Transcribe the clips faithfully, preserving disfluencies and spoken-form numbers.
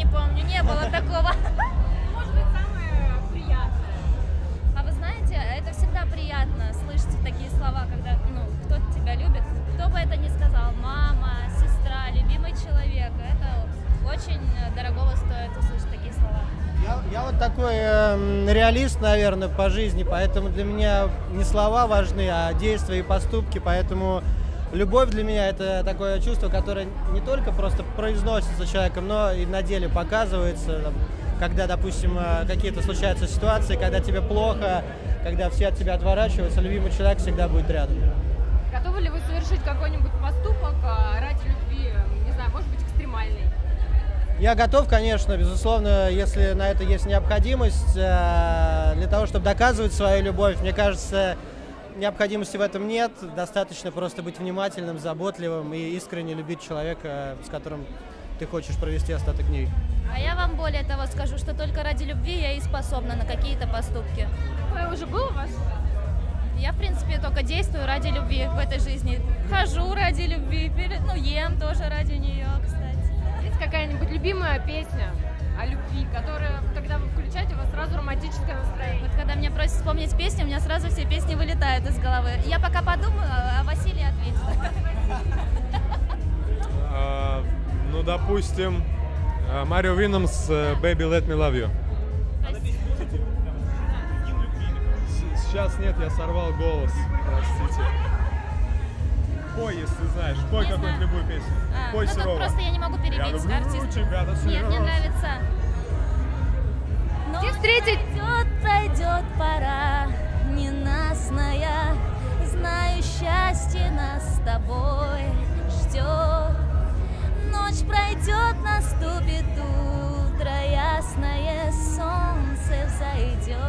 помню, не было такого. Может быть, самое приятное. А вы знаете, это всегда приятно слышать такие слова, когда ну, кто-то тебя любит. Кто бы это ни сказал, мама, сестра, любимый человек. Это очень дорогого стоит услышать такие слова. Я, я вот такой э, реалист, наверное, по жизни, поэтому для меня не слова важны, а действия и поступки, поэтому любовь для меня это такое чувство, которое не только просто произносится человеком, но и на деле показывается, там, когда, допустим, какие-то случаются ситуации, когда тебе плохо, когда все от тебя отворачиваются, любимый человек всегда будет рядом. Готовы ли вы совершить какой-нибудь поступок ради любви, не знаю, может быть, экстремальный? Я готов, конечно, безусловно, если на это есть необходимость. Для того, чтобы доказывать свою любовь, мне кажется, необходимости в этом нет. Достаточно просто быть внимательным, заботливым и искренне любить человека, с которым ты хочешь провести остаток дней. А я вам более того скажу, что только ради любви я и способна на какие-то поступки. Такое уже было у вас? Я, в принципе, только действую ради любви в этой жизни. Хожу ради любви, ну, ем тоже ради нее, кстати. Есть какая-нибудь любимая песня о любви, которая, когда вы включаете, у вас сразу романтическое настроение? Вот когда меня просят вспомнить песню, у меня сразу все песни вылетают из головы. Я пока подумаю, а Василий ответит. Ну, допустим, Марио Винамс «Baby, let me love you». Сейчас нет, я сорвал голос, простите. Пой, если знаешь, пой какую-нибудь любую песню. А, пой ну сурово. тут просто я не могу перебить Я люблю артиста. тебя до слез. Нет, мне нравится. Где встретить? Пройдет, пройдет пора ненастная, знаю, счастье нас с тобой ждет. Ночь пройдет, наступит утро ясное, солнце взойдет.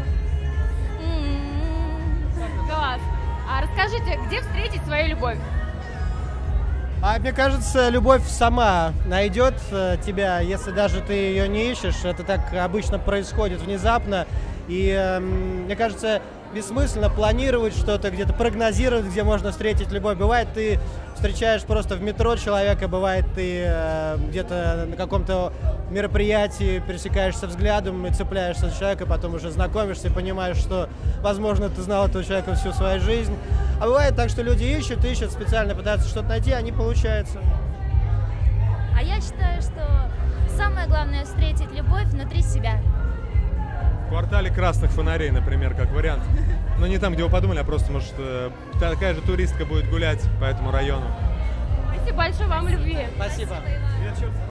Класс. А расскажите, где встретить свою любовь? А мне кажется, любовь сама найдет тебя, если даже ты ее не ищешь. Это так обычно происходит внезапно. И э, мне кажется, бессмысленно планировать что-то, где-то прогнозировать, где можно встретить любовь. Бывает, ты встречаешь просто в метро человека, бывает, ты э, где-то на каком-то мероприятии пересекаешься взглядом и цепляешься за человека, потом уже знакомишься и понимаешь, что, возможно, ты знал этого человека всю свою жизнь. А бывает так, что люди ищут, ищут, специально пытаются что-то найти, а не получается. А я считаю, что самое главное встретить любовь внутри себя. В квартале красных фонарей, например, как вариант. Но не там, где вы подумали, а просто, может, такая же туристка будет гулять по этому району. Спасибо большое, вам любви. Спасибо.